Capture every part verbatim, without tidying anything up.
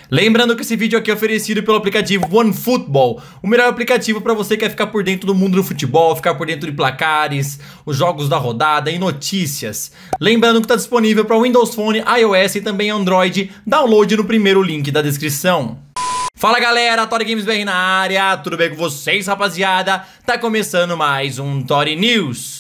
Lembrando que esse vídeo aqui é oferecido pelo aplicativo OneFootball, o melhor aplicativo para você que quer ficar por dentro do mundo do futebol, ficar por dentro de placares, os jogos da rodada e notícias. Lembrando que está disponível para Windows Phone, iOS e também Android. Download no primeiro link da descrição. Fala galera, Tori Games B R na área, tudo bem com vocês rapaziada? Tá começando mais um Tori News.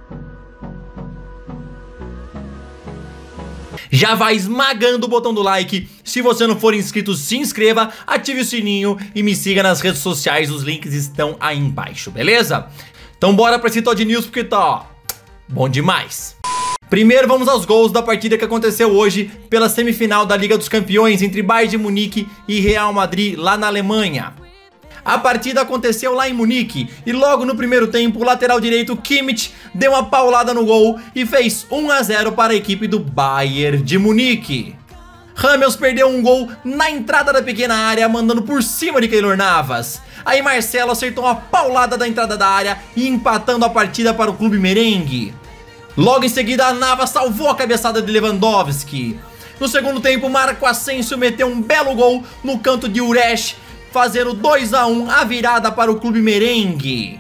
Já vai esmagando o botão do like, se você não for inscrito se inscreva, ative o sininho e me siga nas redes sociais, os links estão aí embaixo, beleza? Então bora pra esse Tori News porque tá, ó, bom demais. Primeiro vamos aos gols da partida que aconteceu hoje pela semifinal da Liga dos Campeões entre Bayern de Munique e Real Madrid lá na Alemanha. A partida aconteceu lá em Munique e logo no primeiro tempo o lateral direito Kimmich deu uma paulada no gol e fez um a zero para a equipe do Bayern de Munique. Hummels perdeu um gol na entrada da pequena área mandando por cima de Keylor Navas. Aí Marcelo acertou uma paulada da entrada da área e empatando a partida para o clube merengue. Logo em seguida a Navas salvou a cabeçada de Lewandowski. No segundo tempo Marco Asensio meteu um belo gol no canto de Uresh, fazendo dois a um a virada para o clube merengue.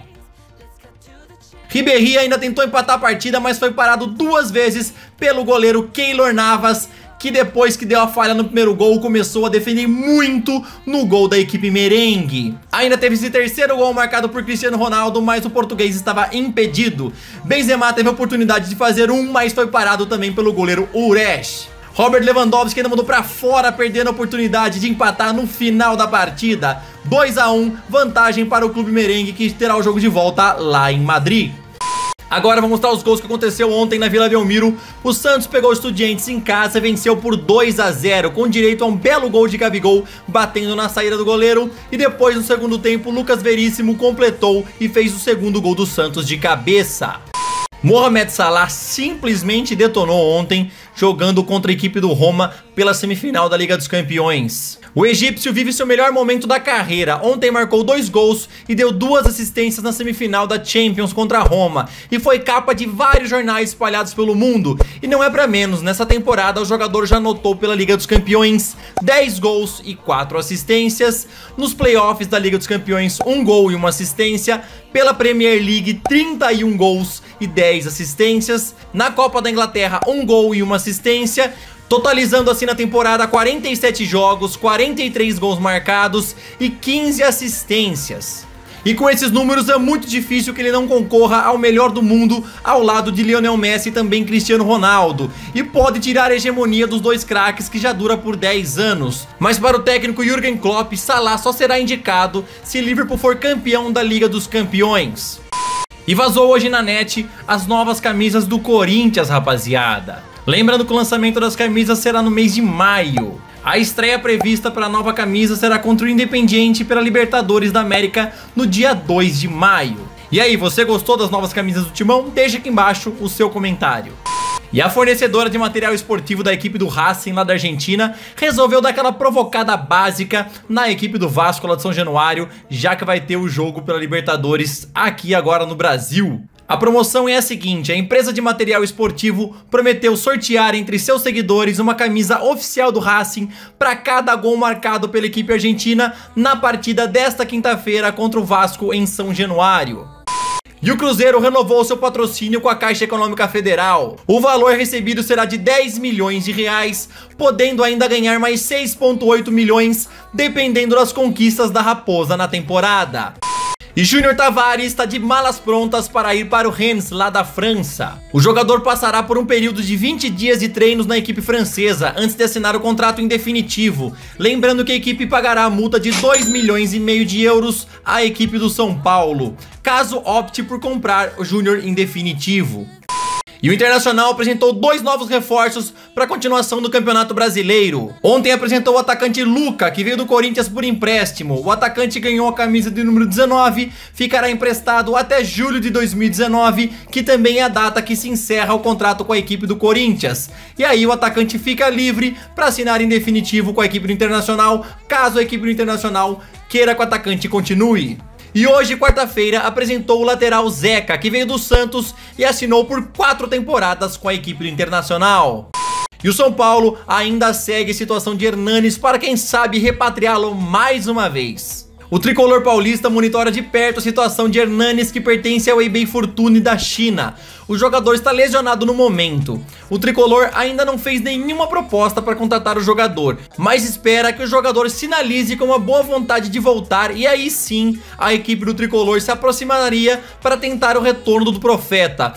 Ribéry ainda tentou empatar a partida, mas foi parado duas vezes pelo goleiro Keylor Navas, que depois que deu a falha no primeiro gol, começou a defender muito no gol da equipe merengue. Ainda teve esse terceiro gol marcado por Cristiano Ronaldo, mas o português estava impedido. Benzema teve a oportunidade de fazer um, mas foi parado também pelo goleiro Uresh. Robert Lewandowski ainda mandou pra fora, perdendo a oportunidade de empatar no final da partida. dois a um, vantagem para o clube merengue, que terá o jogo de volta lá em Madrid. Agora vamos mostrar os gols que aconteceu ontem na Vila Belmiro. O Santos pegou o Estudiantes em casa e venceu por dois a zero, com direito a um belo gol de Gabigol batendo na saída do goleiro. E depois no segundo tempo, Lucas Veríssimo completou e fez o segundo gol do Santos de cabeça. Mohamed Salah simplesmente detonou ontem, jogando contra a equipe do Roma pela semifinal da Liga dos Campeões. O egípcio vive seu melhor momento da carreira. Ontem marcou dois gols e deu duas assistências na semifinal da Champions contra a Roma. E foi capa de vários jornais espalhados pelo mundo. E não é pra menos, nessa temporada o jogador já anotou pela Liga dos Campeões dez gols e quatro assistências. Nos playoffs da Liga dos Campeões, um gol e uma assistência. Pela Premier League, trinta e um gols e dez assistências. Na Copa da Inglaterra, um gol e uma assistência. Totalizando assim na temporada quarenta e sete jogos, quarenta e três gols marcados e quinze assistências. E com esses números é muito difícil que ele não concorra ao melhor do mundo ao lado de Lionel Messi e também Cristiano Ronaldo. E pode tirar a hegemonia dos dois craques que já dura por dez anos. Mas para o técnico Jürgen Klopp, Salah só será indicado se Liverpool for campeão da Liga dos Campeões. E vazou hoje na net as novas camisas do Corinthians, rapaziada. Lembrando que o lançamento das camisas será no mês de maio. A estreia prevista para a nova camisa será contra o Independiente pela Libertadores da América no dia dois de maio. E aí, você gostou das novas camisas do Timão? Deixa aqui embaixo o seu comentário. E a fornecedora de material esportivo da equipe do Racing lá da Argentina resolveu dar aquela provocada básica na equipe do Vasco lá de São Januário, já que vai ter o jogo pela Libertadores aqui agora no Brasil. A promoção é a seguinte: a empresa de material esportivo prometeu sortear entre seus seguidores uma camisa oficial do Racing para cada gol marcado pela equipe argentina na partida desta quinta-feira contra o Vasco em São Januário. E o Cruzeiro renovou seu patrocínio com a Caixa Econômica Federal. O valor recebido será de dez milhões de reais, podendo ainda ganhar mais seis vírgula oito milhões, dependendo das conquistas da Raposa na temporada. E Júnior Tavares está de malas prontas para ir para o Rennes, lá da França. O jogador passará por um período de vinte dias de treinos na equipe francesa, antes de assinar o contrato em definitivo. Lembrando que a equipe pagará a multa de dois milhões e meio de euros à equipe do São Paulo, caso opte por comprar o Júnior em definitivo. E o Internacional apresentou dois novos reforços para a continuação do Campeonato Brasileiro. Ontem apresentou o atacante Luca, que veio do Corinthians por empréstimo. O atacante ganhou a camisa de número dezenove, ficará emprestado até julho de dois mil e dezenove, que também é a data que se encerra o contrato com a equipe do Corinthians. E aí o atacante fica livre para assinar em definitivo com a equipe do Internacional, caso a equipe do Internacional queira que o atacante continue. E hoje, quarta-feira, apresentou o lateral Zeca, que veio do Santos e assinou por quatro temporadas com a equipe do Internacional. E o São Paulo ainda segue a situação de Hernanes para quem sabe repatriá-lo mais uma vez. O tricolor paulista monitora de perto a situação de Hernanes, que pertence ao Hebei Fortune da China. O jogador está lesionado no momento. O tricolor ainda não fez nenhuma proposta para contratar o jogador, mas espera que o jogador sinalize com uma boa vontade de voltar, e aí sim a equipe do tricolor se aproximaria para tentar o retorno do profeta.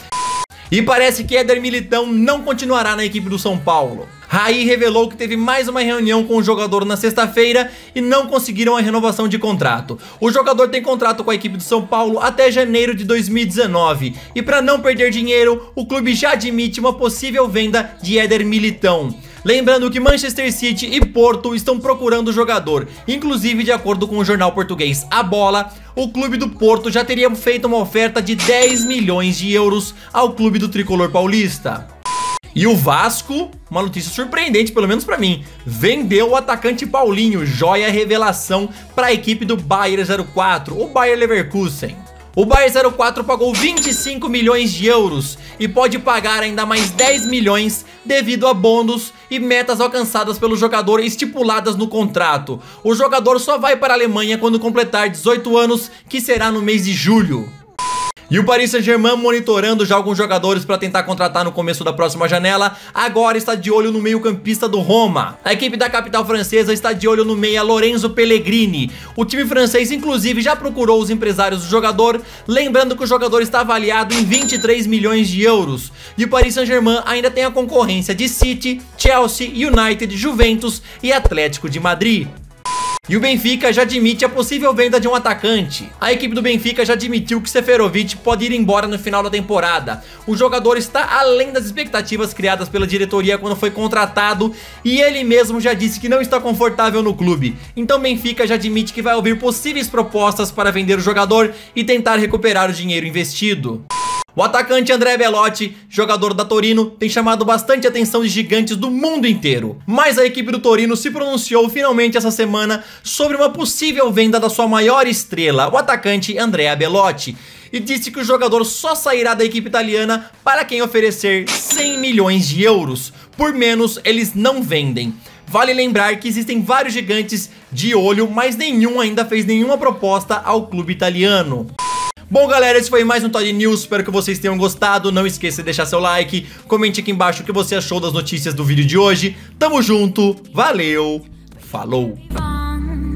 E parece que Éder Militão não continuará na equipe do São Paulo. Raí revelou que teve mais uma reunião com o jogador na sexta-feira e não conseguiram a renovação de contrato. O jogador tem contrato com a equipe do São Paulo até janeiro de dois mil e dezenove. E para não perder dinheiro, o clube já admite uma possível venda de Éder Militão. Lembrando que Manchester City e Porto estão procurando o jogador. Inclusive, de acordo com o jornal português A Bola, o clube do Porto já teria feito uma oferta de dez milhões de euros ao clube do tricolor paulista. E o Vasco, uma notícia surpreendente, pelo menos pra mim, vendeu o atacante Paulinho, joia revelação, para a equipe do Bayer zero quatro, o Bayer Leverkusen. O Bayer zero quatro pagou vinte e cinco milhões de euros e pode pagar ainda mais dez milhões devido a bônus e metas alcançadas pelo jogador estipuladas no contrato. O jogador só vai para a Alemanha quando completar dezoito anos, que será no mês de julho. E o Paris Saint-Germain, monitorando já alguns jogadores para tentar contratar no começo da próxima janela, agora está de olho no meio-campista do Roma. A equipe da capital francesa está de olho no meia Lorenzo Pellegrini. O time francês inclusive já procurou os empresários do jogador, lembrando que o jogador está avaliado em vinte e três milhões de euros. E o Paris Saint-Germain ainda tem a concorrência de City, Chelsea, United, Juventus e Atlético de Madrid. E o Benfica já admite a possível venda de um atacante. A equipe do Benfica já admitiu que Seferovic pode ir embora no final da temporada. O jogador está além das expectativas criadas pela diretoria quando foi contratado, e ele mesmo já disse que não está confortável no clube. Então o Benfica já admite que vai ouvir possíveis propostas para vender o jogador e tentar recuperar o dinheiro investido. O atacante Andrea Belotti, jogador da Torino, tem chamado bastante atenção de gigantes do mundo inteiro. Mas a equipe do Torino se pronunciou finalmente essa semana sobre uma possível venda da sua maior estrela, o atacante Andrea Belotti, e disse que o jogador só sairá da equipe italiana para quem oferecer cem milhões de euros. Por menos, eles não vendem. Vale lembrar que existem vários gigantes de olho, mas nenhum ainda fez nenhuma proposta ao clube italiano. Bom, galera, esse foi mais um Todd News, espero que vocês tenham gostado. Não esqueça de deixar seu like, comente aqui embaixo o que você achou das notícias do vídeo de hoje. Tamo junto, valeu, falou!